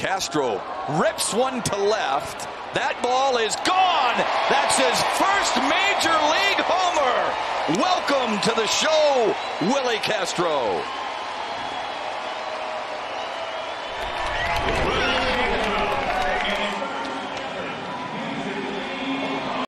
Castro rips one to left. That ball is gone. That's his first major league homer. Welcome to the show, Willie Castro.